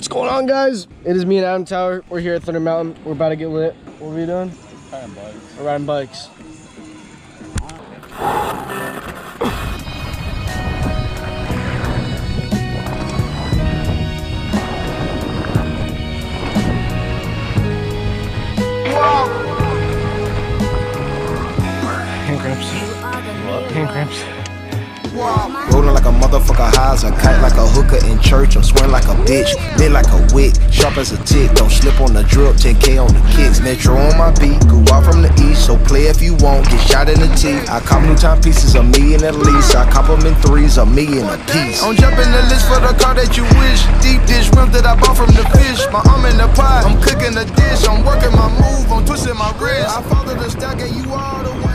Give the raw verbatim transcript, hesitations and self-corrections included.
What's going on, guys? It is me and Adam Tower. We're here at Thunder Mountain. We're about to get lit. What are we doing? Riding bikes. We're riding bikes. Hand cramps. What? Hand cramps. Rolling like a motherfucker, high as a kite, like a hooker in church. I'm swearing like a bitch, lit like a wick, sharp as a tick. Don't slip on the drip, ten K on the kicks. Metro on my beat, go out from the east, so play if you want, get shot in the teeth. I cop new timepieces, a million at least. I cop them in threes, a million a piece. I'm jumping the list for the car that you wish. Deep dish rim that I bought from the fish. My arm in the pot, I'm cooking the dish. I'm working my move, I'm twisting my wrist. I follow the stack and you all the way.